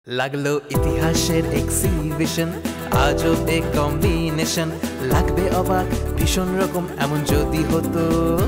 লাগলো ইতিহাসের এক্সিবিশন, আজব এক কম্বিনেশন, লাগবে অবাক ভীষণ রকম এমন যদি হতো।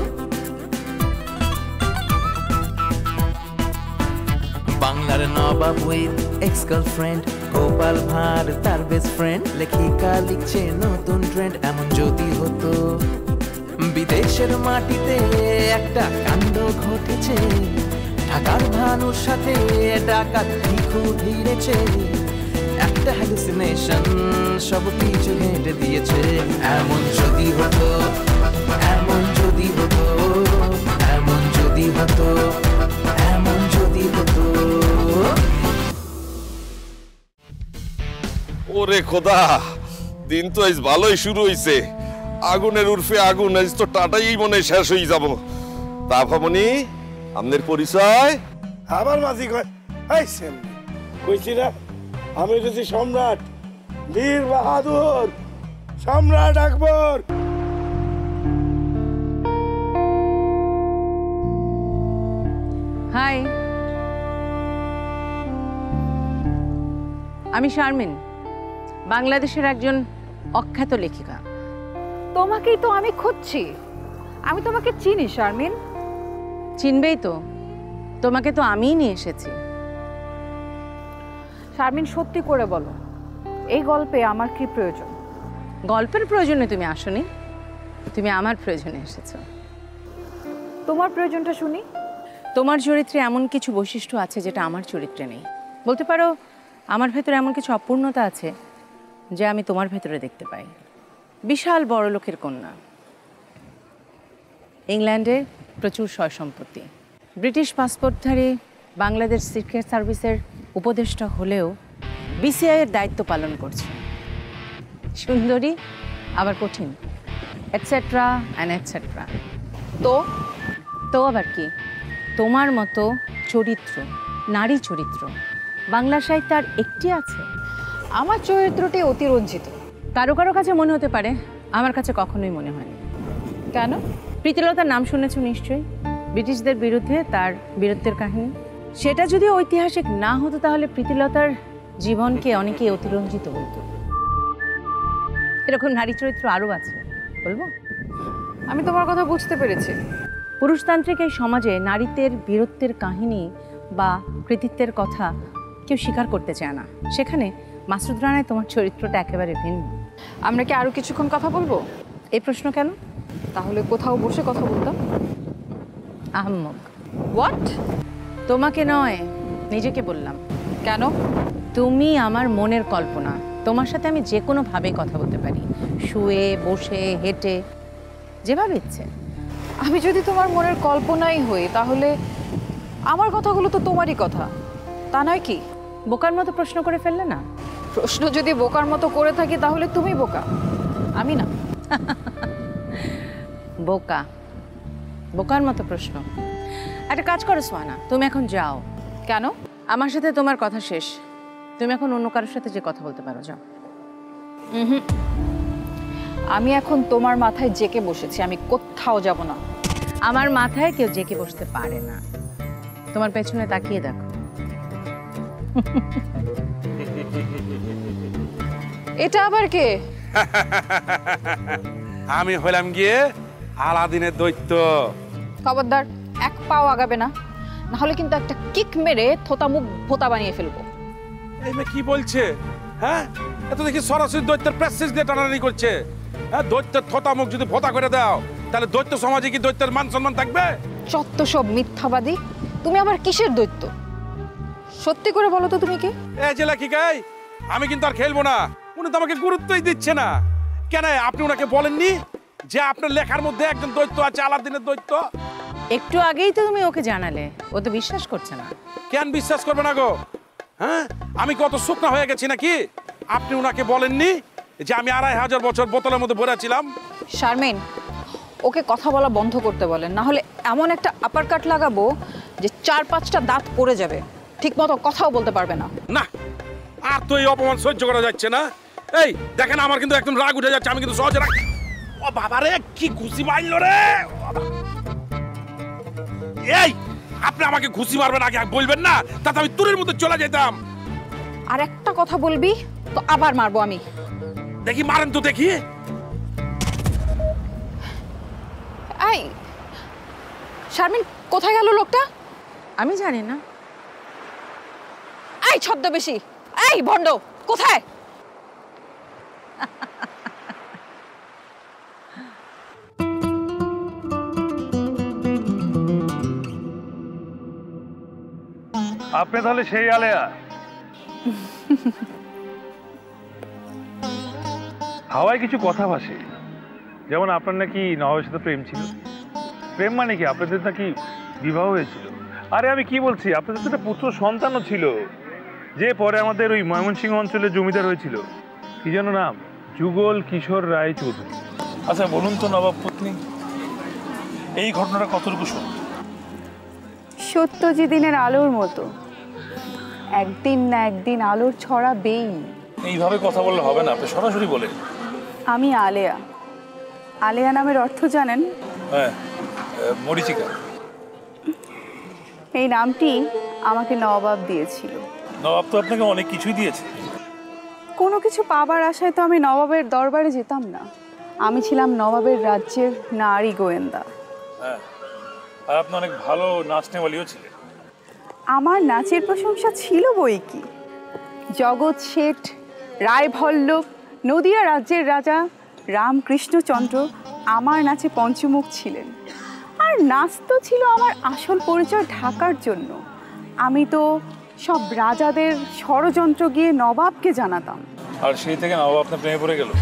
বাংলার নবাব with ex girlfriend, Gopal Bhar তার বেস্ট ফ্রেন্ড, লেখিকা লিখছে নতুন ট্রেন্ড এমন যদি হতো। বিদেশের মাটিতে একটা কাণ্ড ঘটেছে, ঢাকার ভানুর সাথে ডাকাত ভিখু ভিড়েছে, একটা হ্যালুসিনেশন সব কিছু হেঁটে দিয়েছে। এমন যদি হতো, এমন যদি হতো, এমন যদি হতো, এমন যদি হতো। ওরে খোদা, দিন তো আজ ভালোই শুরু হইছে। আগুনের উর্ফে আগুন, আজ তো টাটাই মনে শেষ হয়ে যাব। তা ভাবনি আপনার পরিচয়? আবার মাঝি কয় কইছি না আমি হচ্ছি সম্রাট, বীর বাহাদুর, সম্রাট আকবর। হাই, আমি শারমিন, বাংলাদেশের একজন অখ্যাত লেখিকা। তোমাকেই তো আমি খুঁজছি। আমি তোমাকে চিনি শারমিন। চিনবেই তো, তোমাকে তো আমিই নিয়ে এসেছি। শারমিন, সত্যি করে বলো, এই গল্পে আমার কি প্রয়োজন? গল্পের প্রয়োজনে তুমি আসোনি, তুমি আমার প্রয়োজনে এসেছো। তোমার প্রয়োজনটা শুনি। তোমার চরিত্রে এমন কিছু বৈশিষ্ট্য আছে যেটা আমার চরিত্রে নেই। বলতে পারো আমার ভেতরে এমন কিছু অপূর্ণতা আছে যা আমি তোমার ভেতরে দেখতে পাই। বিশাল বড় লোকের কন্যা, ইংল্যান্ডে প্রচুর সয় সম্পত্তি, ব্রিটিশ পাসপোর্টধারী, বাংলাদেশ সিক্রেট সার্ভিসের উপদেষ্টা হলেও বিসিআইয়ের দায়িত্ব পালন করছে, সুন্দরী আবার কঠিন, এটসেট্রা অ্যান্ড এটসেট্রা। তো আবার কি, তোমার মতো চরিত্র, নারী চরিত্র বাংলা সাহিত্যে আর একটি আছে? আমার চরিত্রটি অতিরঞ্জিত। কারো কারো কাছে মনে হতে পারে, আমার কাছে কখনোই মনে হয়নি। কেন? প্রীতিলতার নাম শুনেছো নিশ্চয়ই, ব্রিটিশদের বিরুদ্ধে তার বীরত্বের কাহিনী। সেটা যদি ঐতিহাসিক না হতো তাহলে প্রীতিলতার জীবনকে অনেকে অতিরঞ্জিত বলতো। এরকম নারী চরিত্র আরও আছে, বলবো? আমি তোমার কথা বুঝতে পেরেছি। পুরুষতান্ত্রিক এই সমাজে নারীদের বীরত্বের কাহিনী বা কৃতিত্বের কথা কেউ স্বীকার করতে চায় না। সেখানে মাসুদ রানায় তোমার চরিত্রটা একেবারে ভিন্ন। আমরা কি আরো কিছুক্ষণ কথা বলবো? এই প্রশ্ন কেন? তাহলে কোথাও বসে কথা বলতাম। আহম্মক। হোয়াট? তোমাকে নয়, নিজেকে বললাম। কেন? তুমি আমার মনের কল্পনা, তোমার সাথে আমি যে কোনোভাবেই কথা বলতে পারি, শুয়ে বসে হেঁটে, যেভাবে ইচ্ছে। আমি যদি তোমার মনের কল্পনাই হই তাহলে আমার কথাগুলো তো তোমারই কথা, তা নয় কি? বোকার মতো প্রশ্ন করে ফেললে না? প্রশ্ন যদি বোকার মতো করে থাকি তাহলে তুমি বোকা, আমি না। বোকা, বোকার মতো প্রশ্ন। একটা কাজ করো সোহানা, তুমি এখন যাও। কেন? আমার সাথে তোমার কথা শেষ, তুমি এখন অন্য কারোর সাথে যে কথা বলতে পারো, যাও। আমি এখন তোমার মাথায় জেকে বসেছি, আমি কোথাও যাব না। আমার মাথায় কেউ জেকে বসতে পারে না। তোমার পেছনে তাকিয়ে দেখো। এটা আবার কে? আমি হইলাম গিয়ে আলাদিনের দৈত্য। খবরদার, এক পাও আগাবে না, নাহলে কিন্তু একটা কিক মেরে থোতা মুখ ভোতা বানিয়ে ফেলবো। এই মেয়ে কি বলছে? হ্যাঁ, এত দেখি সরাসরি দৈত্যের প্রেসিস দিয়ে টানাটানি করছে। হ্যাঁ, দৈত্যের থোতা মুখ যদি ভোতা করে দাও তাহলে দৈত্য সমাজে কি দৈত্যের মান সম্মান থাকবে? চত্ব সব মিথ্যাবাদী। তুমি আবার কিসের দৈত্য? সত্যি করে বলো তো তুমি কে? এই যে লেখিকাই, আমি কিন্তু আর খেলবো না। উনি তো আমাকে গুরুত্বই দিচ্ছে না। কেন আপনি ওনাকে বলেননি যে আপনার লেখার মধ্যে একজন দৈত্য আছে, আলাদিনের দৈত্য? একটু আগেই তো তুমি ওকে জানালে, ও তো বিশ্বাস করছে না। কেন বিশ্বাস করবে না গো? হ্যাঁ, আমি কত শুকনা হয়ে গেছি নাকি? আপনি ওনাকে বলেননি যে আমি 2500 বছর বোতলের মধ্যে ভরে ছিলাম? শারমিন, ওকে কথা বলা বন্ধ করতে বলেন, না হলে এমন একটা আপার কাট লাগাবো যে 4-5টা দাঁত পড়ে যাবে, ঠিক মতো কথাও বলতে পারবে না। না, আর তো এই অপমান সহ্য করা যাচ্ছে না। এই দেখেন, আমার কিন্তু একদম রাগ উঠে যাচ্ছে। আমি কিন্তু সহজে রাগ। ও বাবা রে, কি খুশি মারল রে! এই আপনি আমাকে ঘুষি মারবেন আগে বলবেন না, তাতে আমি তুরের মধ্যে চলে যেতাম। আর একটা কথা বলবি তো আবার মারবো আমি। দেখি মারেন তো দেখি। এই শারমিন, কোথায় গেল লোকটা? আমি জানি না। এই ছদ্মবেশী, এই ভণ্ড, কোথায়? আপনি তাহলে সেই আলেয়া? হাওয়ায় কিছু কথা ভাসে, যেমন আপনার নাকি নবাবের সাথে প্রেম ছিল। প্রেম মানে কি? আপনাদের নাকি বিবাহ হয়েছিল। আরে আমি কি বলছি, আপনাদের তো একটা পুত্র সন্তানও ছিল, যে পরে আমাদের ওই ময়মনসিংহ অঞ্চলে জমিদার হয়েছিল। কি যেন নাম? যুগল কিশোর রায় চৌধুরী। আচ্ছা বলুন তো নবাব পত্নী, এই ঘটনাটা কতটুকু সত্য? সত্য যেদিনের আলোর মতো, একদিন না একদিন আলোর ছড়াবেই। এইভাবে কথা বললে হবে না, আপনি সরাসরি বলেন। আমি আলেয়া। আলেয়া নামের অর্থ জানেন? হ্যাঁ, মরীচিকা। এই নামটি আমাকে নবাব দিয়েছিল। নবাব তো আপনাকে অনেক কিছুই দিয়েছে। কোনো কিছু পাবার আশায় তো আমি নবাবের দরবারে যেতাম না। আমি ছিলাম নবাবের রাজ্যের নারী গোয়েন্দা। হ্যাঁ, আর আপনি অনেক ভালো নাচ নেওয়ালিও ছিলেন। আমার নাচের প্রশংসা ছিল বই কি। জগৎ শেঠ, রায়ভল্লভ, নদিয়া রাজ্যের রাজা রামকৃষ্ণচন্দ্র আমার নাচে পঞ্চমুখ ছিলেন। আর নাচ তো ছিল আমার আসল পরিচয় ঢাকার জন্য। আমি তো সব রাজাদের ষড়যন্ত্র গিয়ে নবাবকে জানাতাম। আর সেই থেকে নবাব আপনার প্রেমে পড়ে গেল?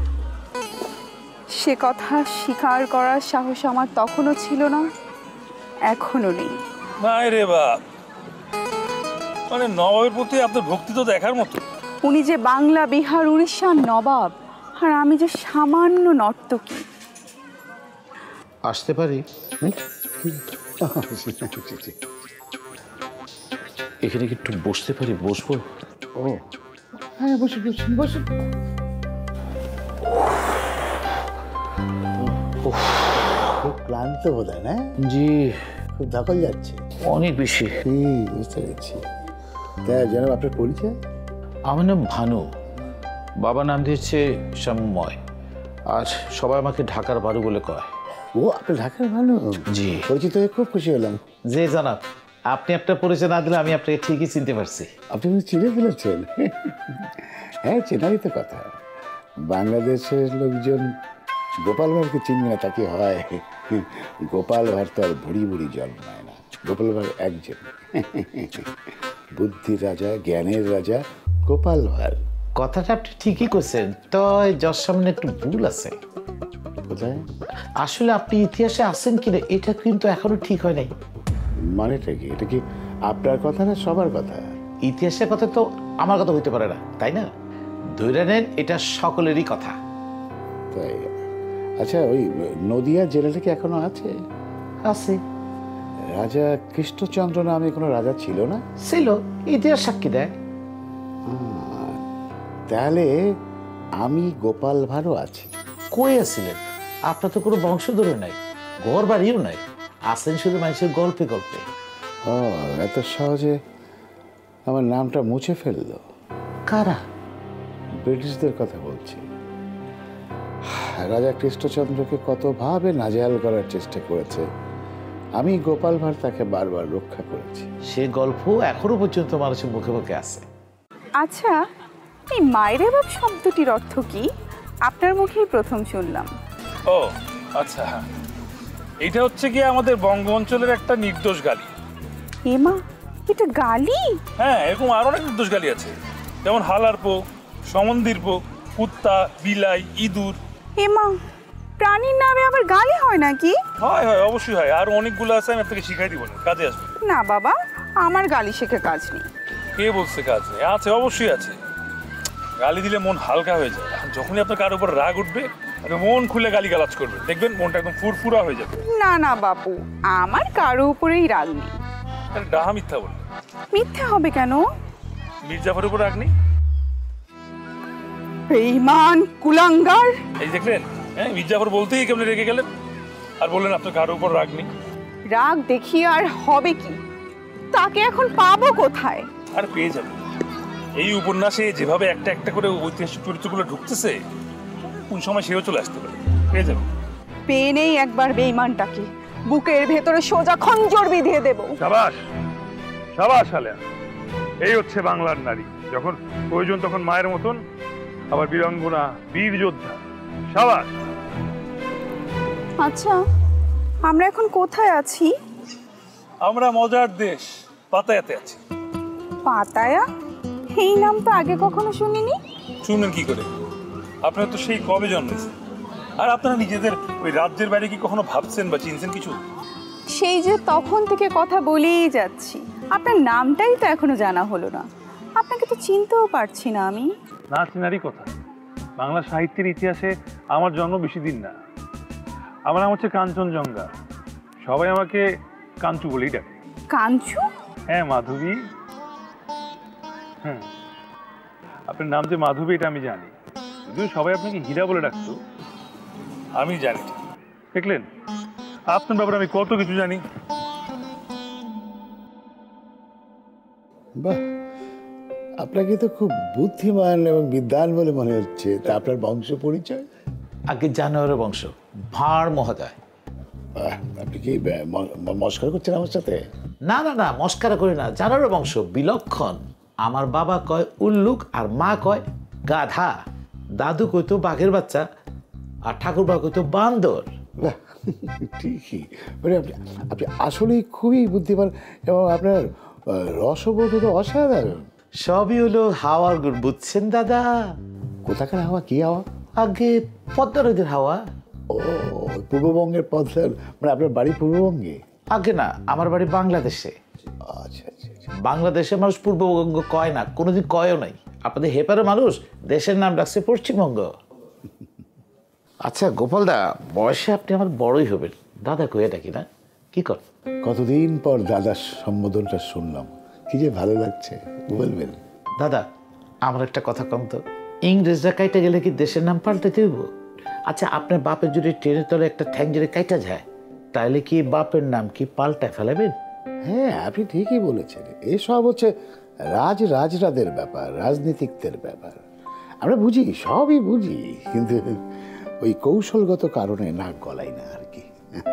সে কথা স্বীকার করার সাহস আমার তখনও ছিল না, এখনো নেই। না রে বাপ, মানে নবাবের প্রতি আপনার ভক্তি তো দেখার মতো। উনি যে বাংলা, বিহার, উড়িষ্যার নবাব, আর আমি যে সামান্য নর্তকী। আসতে পারি? এখানে কি একটু বসতে পারি? বসবো? ও হ্যাঁ, বসে বসে বসে। খুব ক্লান্ত বোধ হয় না? জি, খুব ধকল যাচ্ছে। অনেক বেশি। বুঝতে পেরেছি। তা জানাব আপনার পরিচয়? আমার নাম ভানু, বাবা নাম দিয়েছে শ্যামময়, আর সবাই আমাকে ঢাকার বারু বলে কয়। ও, আপনি ঢাকার ভালো? জি। পরিচিত হয়ে খুব খুশি হলাম। যে জানাব, আপনি আপনার পরিচয় না দিলে আমি আপনাকে ঠিকই চিনতে পারছি। আপনি চিনে ফেলেছেন? হ্যাঁ, চেনারই তো কথা। বাংলাদেশের লোকজন গোপাল ভাঁড়কে চিনবে না তা কি হয়? গোপাল ভাঁড় তো আর ভুড়ি ভুড়ি জন্মায় না। গোপাল ভাঁড় একজন, বুদ্ধির রাজা, জ্ঞানের রাজা গোপাল ভাঁড়। কথাটা আপনি ঠিকই করছেন, তো যার সামনে একটু ভুল আছে। কোথায়? আসলে আপনি ইতিহাসে আছেন কিনা এটা কিন্তু এখনো ঠিক হয় নাই। মানেটা কি? এটা কি আপনার কথা না সবার কথা? ইতিহাসের কথা তো আমার কথা হইতে পারে না, তাই না? ধরে নেন এটা সকলেরই কথা। তাই? আচ্ছা, ওই নদিয়া জেলাটা কি এখনো আছে? আছে। রাজা কৃষ্ণচন্দ্র নামে কোনো রাজা ছিল না? ছিল, ইতিহাস সাক্ষী দেয়। তাহলে আমি গোপাল ভাঁড়ও আছি। কই আছিলেন? আপনার তো কোনো বংশধর নাই, ঘর বাড়িও নাই, আছেন শুধু মানুষের গল্পে গল্পে। ও, এত সহজে আমার নামটা মুছে ফেললো? কারা? ব্রিটিশদের কথা বলছি। রাজা কৃষ্ণচন্দ্রকে কতভাবে নাজেহাল করার চেষ্টা করেছে, আমি গোপাল ভাঁড় তাকে বারবার রক্ষা করেছি। সে গল্প এখনো পর্যন্ত মানুষের মুখে মুখে আছে। আচ্ছা, এই মায়েরে বাপ শব্দটির অর্থ কি? আপনার মুখেই প্রথম শুনলাম। ও আচ্ছা, হ্যাঁ, এইটা হচ্ছে কি আমাদের বঙ্গ অঞ্চলের একটা নির্দোষ গালি। এমা, এটা গালি? হ্যাঁ, এরকম আরো অনেক নির্দোষ গালি আছে, যেমন হালারপো, সমন্দিরপো, কুত্তা, বিলাই, ইঁদুর। এমা, প্রাণীর নামে আবার গালি হয় নাকি? হয় হয়, অবশ্যই হয়। আর অনেকগুলো আছে, আমি আপনাকে শিখাই দিব না, কাজে আসবে। না বাবা, আমার গালি শেখে কাজ নেই। কে বলছে কাজ নেই? আছে, অবশ্যই আছে। গালি দিলে মন হালকা হয়ে যায়। এখন যখনই আপনার কারোর উপর রাগ উঠবে, আপনি মন খুলে গালি গালাজ করবেন, দেখবেন মনটা একদম ফুরফুরা হয়ে যাবে। না না বাপু, আমার কারো উপরেই রাগ নেই। ডাহা মিথ্যা বললেন। মিথ্যে হবে কেন? মির্জাফরের উপর রাগ নেই? বেঈমান, কুলাঙ্গার। এই দেখলেন, হ্যাঁ, মির্জাফর বলতেই কেমন রেগে গেলেন, আর বললেন আপনার কারোর উপর রাগ নেই। রাগ দেখিয়ে আর হবে কি? তাকে এখন পাবো কোথায়? আর পেয়ে যাবেন। এই উপন্যাসে যেভাবে একটা একটা করে ঐতিহাসিক চরিত্রগুলো ঢুকতেছে, কোন সময় সেও চলে আসতে পারে, পেয়ে যাবে। পেয়ে নেই একবার বেঈমানটাকে, বুকের ভেতরে সোজা খঞ্জর বিধিয়ে দেব। সাবাস সাবাস আলেয়া, এই হচ্ছে বাংলার নারী, যখন প্রয়োজন তখন মায়ের মতন, আবার বীরাঙ্গনা, বীর যোদ্ধা। সাবাস। আচ্ছা, আমরা এখন কোথায় আছি? আমরা মজার দেশ পাতায়াতে আছি। পাতায়া? এই নাম তো আগে কখনো শুনিনি। শুনলেন কি করে? আপনারা তো সেই কবে জন্মেছেন, আর আপনারা নিজেদের ওই রাজ্যের বাইরে কি কখনো ভাবছেন বা চিনছেন কিছু? সেই যে তখন থেকে কথা বলেই যাচ্ছি, আপনার নামটাই তো এখনো জানা হলো না। আপনাকে তো চিনতেও পারছি না আমি। না চিনারই কথা। বাংলা সাহিত্যের ইতিহাসে আমার জন্ম বেশি দিন না। আমার নাম হচ্ছে কাঞ্চনজঙ্ঘা, সবাই আমাকে কাঞ্চু বলেই ডাকে। কাঞ্চু? হ্যাঁ, মাধবী। হ্যাঁ, আপনার নাম যে মাধবী এটা আমি জানি, যদিও সবাই আপনাকে হীরা বলে ডাকতো। আমি জানি। দেখলেন, আপনার ব্যাপারে আমি কত কিছু জানি। বাহ, আপনাকে তো খুব বুদ্ধিমান এবং বিদ্বান বলে মনে হচ্ছে। তা আপনার বংশ পরিচয়? আগে জানোয়ারের বংশ, ভাঁড় মহোদয়। আপনি কি মস্করা করছেন আমার সাথে? না না না, মস্করা করি না, জানোয়ারের বংশ, বিলক্ষণ। আমার বাবা কয় উল্লুক আর মা কয় গাধা, দাদু কইতো বাঘের বাচ্চা আর ঠাকুরবা কইতো বান্দর। ঠিকই, মানে আপনি আসলেই খুবই বুদ্ধিমান এবং আপনার রসবোধ তো অসাধারণ। সবই হলো হাওয়ার গুড়, বুঝছেন দাদা? কোথাকার হাওয়া? কি হাওয়া? আগে পদ্মা নদীর হাওয়া। ও, পূর্ববঙ্গের পদ্মার, মানে আপনার বাড়ি পূর্ববঙ্গে? আগে না, আমার বাড়ি বাংলাদেশে। আচ্ছা আচ্ছা। বাংলাদেশের মানুষ পূর্ববঙ্গ কয় না, কোনোদিন কয়ও নাই। আপনাদের হেপারের মানুষ দেশের নাম ডাকছে পশ্চিমবঙ্গ। আচ্ছা গোপালদা, বয়সে আপনি আমার বড়ই হবেন, দাদা কয়ে ডাকি না, কি কর? কতদিন পর দাদার সম্বোধনটা শুনলাম, কি যে ভালো লাগছে, বলবেন? দাদা, আমার একটা কথা কম তো, ইংরেজরা কাইটা গেলে কি দেশের নাম পাল্টে দেব? আচ্ছা, আপনার বাপের যদি ট্রেনের তলে একটা ঠ্যাং যদি কাইটা যায়, তাহলে কি বাপের নাম কি পাল্টায় ফেলাবেন? হ্যাঁ, আপনি ঠিকই বলেছেন। এসব হচ্ছে রাজরাদের ব্যাপার, রাজনীতিকদের ব্যাপার। আমরা বুঝি, সবই বুঝি, কিন্তু ওই কৌশলগত কারণে নাক গলাই না আর কি।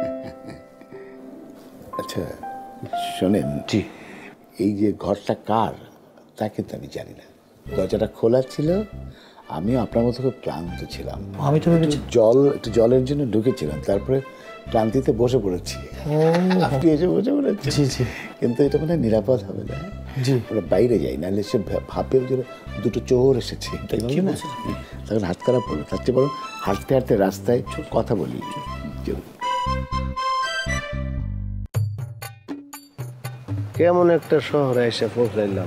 আচ্ছা শোনেন, জি, এই যে ঘরটা কার তা কিন্তু আমি জানি না। দরজাটা খোলা ছিল, আমিও আপনার মতো খুব ক্লান্ত ছিলাম। আমি তো একটু জলের জন্য ঢুকেছিলাম, তারপরে ক্লান্তিতে বসে পড়েছি। আপনি এসে বসে পড়েছি। জি জি, কিন্তু এটা মানে নিরাপদ হবে না। জি, ওরা বাইরে যাই, নাহলে সে ভাবে যে দুটো চোর এসেছে, তখন হাত খারাপ পড়লো। তার চেয়ে বরং হাঁটতে হাঁটতে রাস্তায় কথা বলি। কেমন একটা শহরে এসে পৌঁছাইলাম,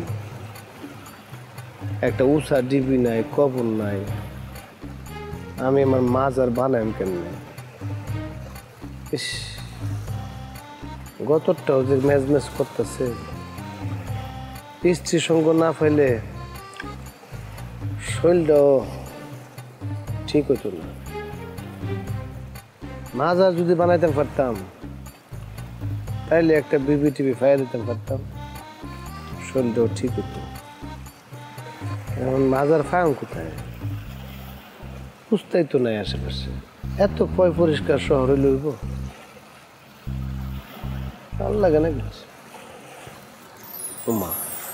একটা উষা ডিবি নাই, কবর নাই, আমি আমার মাজার বানাইম কেমনে? ইস, গতরটাও যে মেজমেজ করতেছে, স্ত্রী সঙ্গ না পাইলে শরীরটাও ঠিক হইতো না। মাজার যদি বানাইতে পারতাম, তাইলে একটা বিবি টিভি ফাইয়া দিতে পারতাম, শরীরটাও ঠিক হতো। এখন মাজার ফায়াম কোথায়? বুঝতেই তো নাই আশেপাশে। এত পয় পরিষ্কার শহরে লইব, ভালো লাগে না। মা,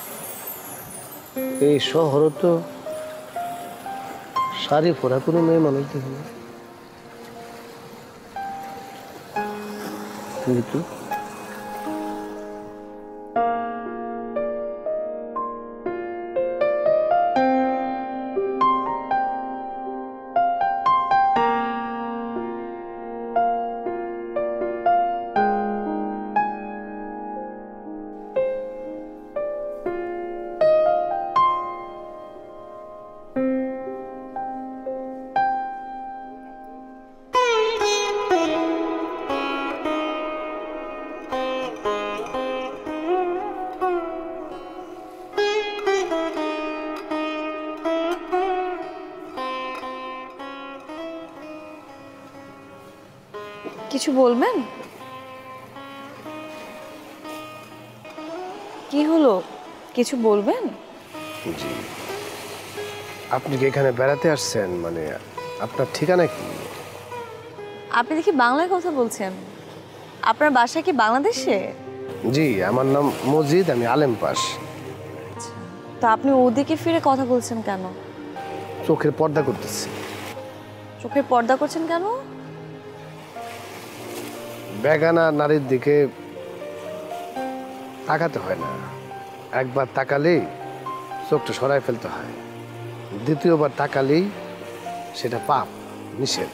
এই শহরে তো শাড়ি পরা কোনো মেয়ে মানুষ দেখি না। কিন্তু কিছু বলবেন? কি হলো, কিছু বলবেন? জি। আপনি কি এখানে বেড়াতে আসছেন? মানে আপনার ঠিকানা কি? আপনি দেখি বাংলায় কথা বলছেন। আপনার বাসা কি বাংলাদেশে? জি, আমার নাম মজিদ, আমি আলেম পাস। তো আপনি ওদিকে ফিরে কথা বলছেন কেন? চোখের পর্দা করতেছি। চোখের পর্দা করছেন কেন? বেগানা নারীর দিকে তাকাতে হয় না। একবার তাকালেই চোখটা সরাই ফেলতে হয়, দ্বিতীয়বার তাকালেই সেটা পাপ, নিষেধ।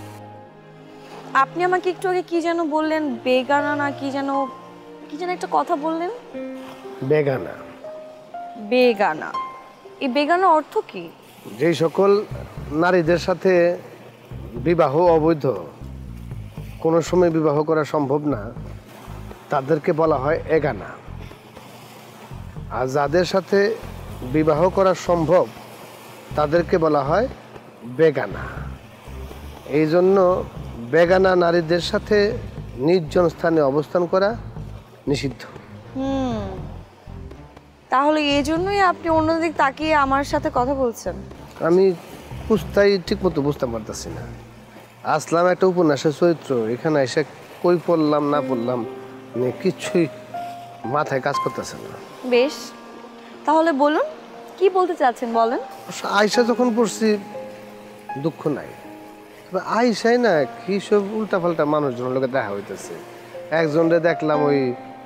আপনি আমাকে একটু আগে কি যেন বললেন, বেগানা না কি যেন একটা কথা বললেন? বেগানা। বেগানা, এই বেগানা অর্থ কি? যেই সকল নারীদের সাথে বিবাহ অবৈধ, কোনো সময় বিবাহ করা সম্ভব না, তাদেরকে বলা হয় এগানা। আর যাদের সাথে বিবাহ করা সম্ভব তাদেরকে বলা হয় বেগানা। এই জন্য বেগানা নারীদের সাথে নির্জন স্থানে অবস্থান করা নিষিদ্ধ। তাহলে এই জন্যই আপনি অন্যদিক তাকিয়ে আমার সাথে কথা বলছেন? আমি বুঝতেই ঠিক মতো বুঝতে পারতেছি না। আসলাম একটা উপন্যাসের চরিত্র, এখানে এসে কই পড়লাম না পড়লাম মানে কিছুই মাথায় কাজ করতেছে না। বেশ, তাহলে বলুন কি বলতে চাচ্ছেন, বলেন। আয়সা যখন পড়ছি দুঃখ নাই, আয়সাই না কি সব উল্টাপাল্টা মানুষজনের লোকে দেখা হইতেছে। একজনরে দেখলাম ওই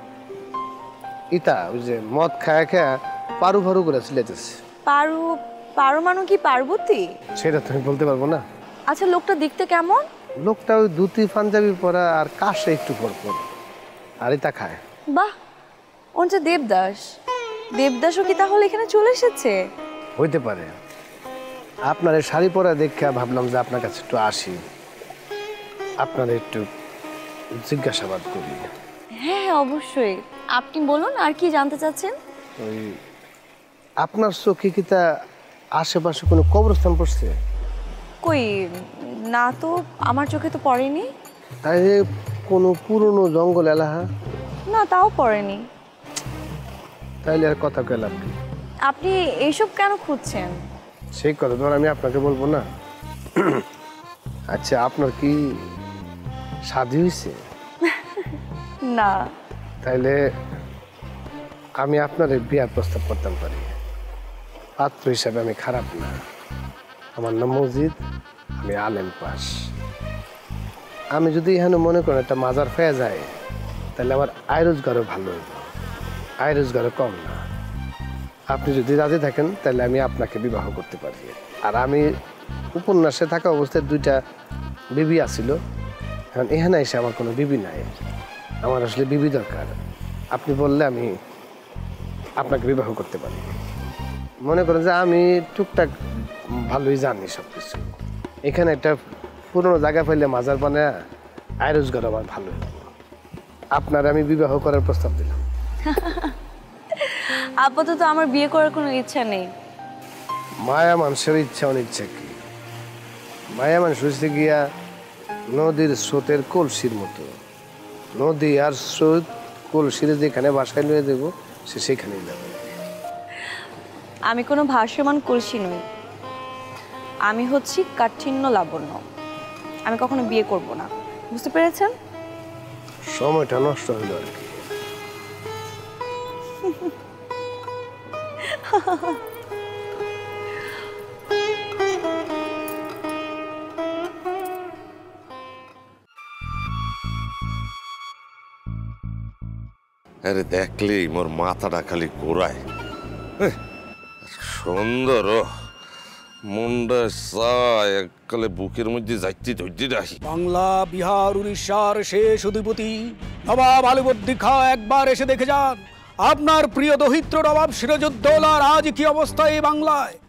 ওই যে মদ খায়া খায়া পারু ফারু করে চিলেতেছে। পারু? পারু মানে কি পার্বতী? সেটা তুমি বলতে পারবো না। আচ্ছা, লোকটা দেখতে কেমন? লোকটা ওই ধুতি পাঞ্জাবি পরা আর কাশে একটু পরপর, আর এটা খায়। বাহ, ওটা দেবদাস। দেবদাসও কি তাহলে এখানে চলে এসেছে? হইতে পারে। আপনার এই শাড়ি পরা দেখে ভাবলাম যে আপনার কাছে একটু আসি, আপনার একটু জিজ্ঞাসাবাদ করি। হ্যাঁ অবশ্যই, আপনি বলুন আর কি জানতে চাচ্ছেন। ওই আপনার চোখে কি তা আশেপাশে কোনো কবরস্থান পড়ছে? কই না তো, আমার চোখে তো পড়েনি। তাই কোনো পুরনো জঙ্গল এলাকা? না, তাও পড়েনি। তাইলে আর কথা কইলাম কি? আপনি এইসব কেন খুঁজছেন? সেই কথা তো আমি আপনাকে বলবো না। আচ্ছা, আপনার কি শাদী হয়েছে? না। তাইলে আমি আপনার বিয়ার প্রস্তাব করতাম পারি। পাত্র হিসাবে আমি খারাপ না। আমার নাম মজিদ, আমি আলেম পাস। আমি যদি এখানে মনে করেন একটা মাজার পেয়ে যায়, তাহলে আমার আয় রোজগারও ভালো হইব, আয় রোজগারও কম না। আপনি যদি রাজি থাকেন তাহলে আমি আপনাকে বিবাহ করতে পারি। আর আমি উপন্যাসে থাকা অবস্থায় 2টা বিবি আছিল, এখন এখানে এসে আমার কোনো বিবি নাই। আমার আসলে বিবি দরকার। আপনি বললে আমি আপনাকে বিবাহ করতে পারি। মনে করেন যে আমি টুকটাক ভালোই জানি সব কিছু। এখানে একটা পুরোনো জায়গা পাইলে মাজার বানায় আয় রোজগার আমার ভালো। আপনার আমি বিবাহ করার প্রস্তাব দিলাম। আপাতত আমার বিয়ে করার কোনো ইচ্ছা নেই। মায়া মানুষের ইচ্ছা অনিচ্ছা কি? মায়া মানুষ হচ্ছে গিয়া নদীর স্রোতের কলসির মতো। নদী আর স্রোত কলসিরে যেখানে বাসায় নিয়ে দেবো সে সেখানেই যাবে। আমি কোনো ভাসমান কলসি নই, আমি হচ্ছি কাঠিন্য লাবণ্য। আমি কখনো বিয়ে করব না, বুঝতে পেরেছেন? সময়টা নষ্ট হইল আর কি। আরে দেখলেই মোর মাথাটা খালি ঘোরায়। সুন্দর মুন্ডা চায় এককালে বুকের মধ্যে যাইতে ধৈর্য রাখি। বাংলা, বিহার, উড়িষ্যার শেষ অধিপতি নবাব আলীবর্দী খাঁ একবার এসে দেখে যান আপনার প্রিয় দহিত্র নবাব সিরাজউদ্দৌলার আজ কি অবস্থা এই বাংলায়।